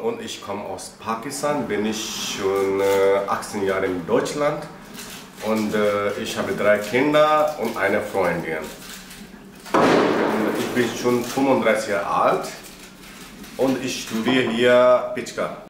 und ich komme aus Pakistan, bin ich schon 18 Jahre in Deutschland und ich habe 3 Kinder und eine Freundin. Und ich bin schon 35 Jahre alt und ich studiere hier Pitschka.